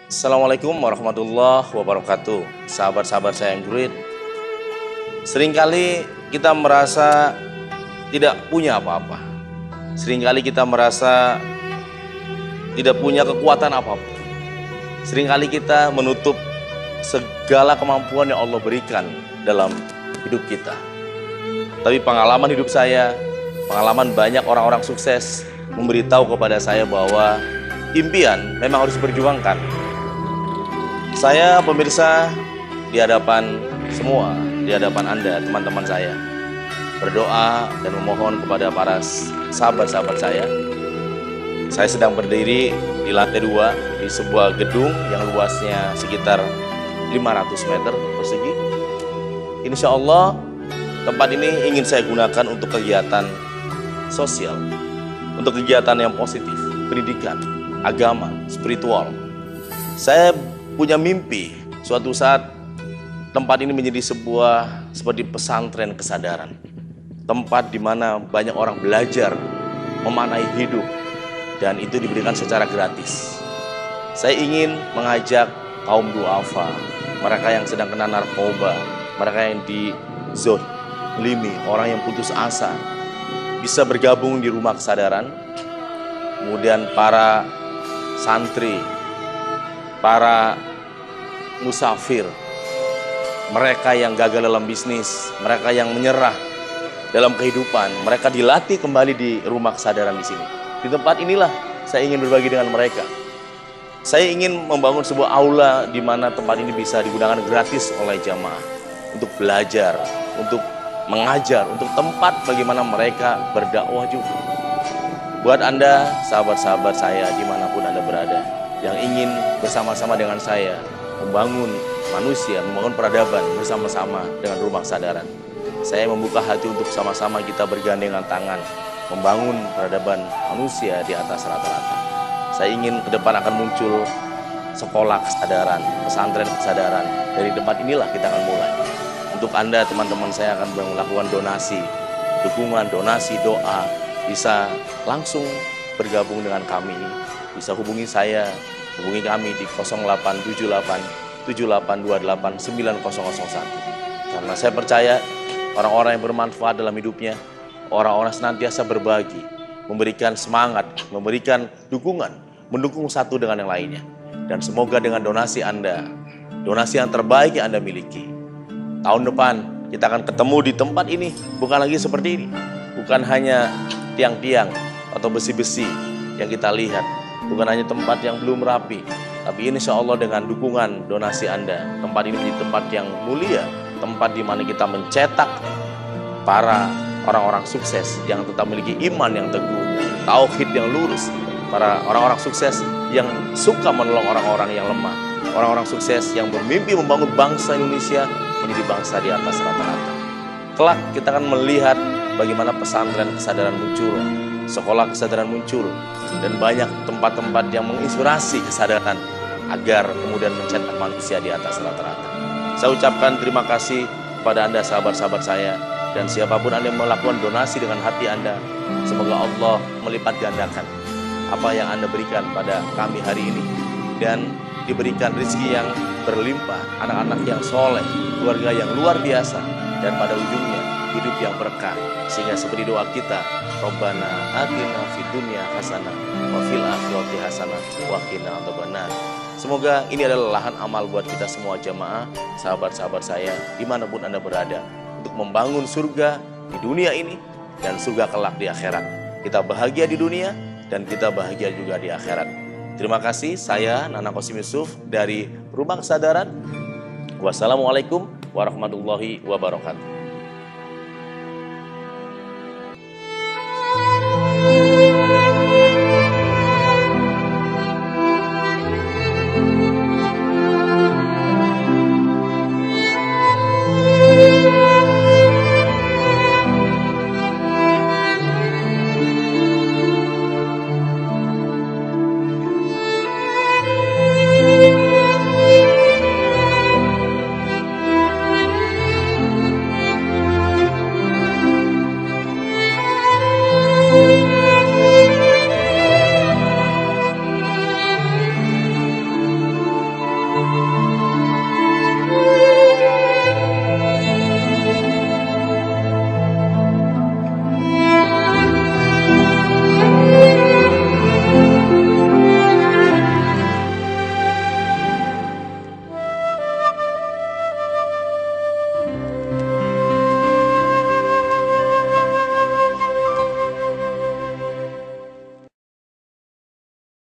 Assalamualaikum warahmatullahi wabarakatuh. Sahabat-sahabat saya yang great. Seringkali kita merasa tidak punya apa-apa. Seringkali kita merasa tidak punya kekuatan apapun. Seringkali kita menutup segala kemampuan yang Allah berikan dalam hidup kita. Tapi pengalaman hidup saya, pengalaman banyak orang-orang sukses memberitahu kepada saya bahwa impian memang harus diperjuangkan. Saya pemirsa di hadapan semua, di hadapan Anda, teman-teman saya, berdoa dan memohon kepada para sahabat-sahabat saya. Saya sedang berdiri di lantai 2 di sebuah gedung yang luasnya sekitar 500 meter persegi. Insya Allah tempat ini ingin saya gunakan untuk kegiatan sosial, untuk kegiatan yang positif, pendidikan, agama, spiritual. Saya punya mimpi suatu saat tempat ini menjadi sebuah seperti pesantren kesadaran. Tempat di mana banyak orang belajar memaknai hidup dan itu diberikan secara gratis. Saya ingin mengajak kaum duafa, mereka yang sedang kena narkoba, mereka yang dizolimi, orang yang putus asa, bisa bergabung di rumah kesadaran. Kemudian para santri, para musafir, mereka yang gagal dalam bisnis, mereka yang menyerah dalam kehidupan, mereka dilatih kembali di rumah kesadaran di sini. Di tempat inilah saya ingin berbagi dengan mereka. Saya ingin membangun sebuah aula di mana tempat ini bisa digunakan gratis oleh jamaah untuk belajar, untuk mengajar, untuk tempat bagaimana mereka berdakwah juga. Buat Anda, sahabat-sahabat saya dimanapun Anda berada, yang ingin bersama-sama dengan saya membangun manusia, membangun peradaban bersama-sama dengan rumah kesadaran. Saya membuka hati untuk sama-sama kita bergandengan tangan membangun peradaban manusia di atas rata-rata. Saya ingin ke depan akan muncul sekolah kesadaran, pesantren kesadaran. Dari tempat inilah kita akan mulai. Untuk Anda, teman-teman saya akan melakukan donasi, dukungan, donasi, doa. Bisa langsung bergabung dengan kami. Bisa hubungi saya, hubungi kami di 0878 7828 9001. Karena saya percaya orang-orang yang bermanfaat dalam hidupnya, orang-orang senantiasa berbagi, memberikan semangat, memberikan dukungan, mendukung satu dengan yang lainnya. Dan semoga dengan donasi Anda, donasi yang terbaik yang Anda miliki, tahun depan kita akan ketemu di tempat ini, bukan lagi seperti ini. Bukan hanya tiang-tiang atau besi-besi yang kita lihat, bukan hanya tempat yang belum rapi, tapi insya Allah dengan dukungan donasi Anda, tempat ini menjadi tempat yang mulia, tempat di mana kita mencetak para orang-orang sukses yang tetap memiliki iman yang teguh, tauhid yang lurus, para orang-orang sukses yang suka menolong orang-orang yang lemah, orang-orang sukses yang bermimpi membangun bangsa Indonesia menjadi bangsa di atas rata-rata. Kelak kita akan melihat bagaimana pesantren kesadaran muncul, sekolah kesadaran muncul, dan banyak tempat-tempat yang menginspirasi kesadaran agar kemudian mencetak manusia di atas rata-rata. Saya ucapkan terima kasih kepada Anda, sahabat-sahabat saya, dan siapapun Anda yang melakukan donasi dengan hati Anda. Semoga Allah melipat gandakan apa yang Anda berikan pada kami hari ini, dan diberikan rezeki yang berlimpah, anak-anak yang soleh, keluarga yang luar biasa, dan pada ujungnya hidup yang berkah. Sehingga seperti doa kita, Rabbana atina fid dunya hasanah wa fil akhirati hasanah wa qina adzabannar. Semoga ini adalah lahan amal buat kita semua jamaah, sahabat-sahabat saya dimanapun Anda berada, untuk membangun surga di dunia ini dan surga kelak di akhirat. Kita bahagia di dunia dan kita bahagia juga di akhirat. Terima kasih, saya Nana Qasim Yusuf dari Rumah Kesadaran. Wassalamualaikum warahmatullahi wabarakatuh.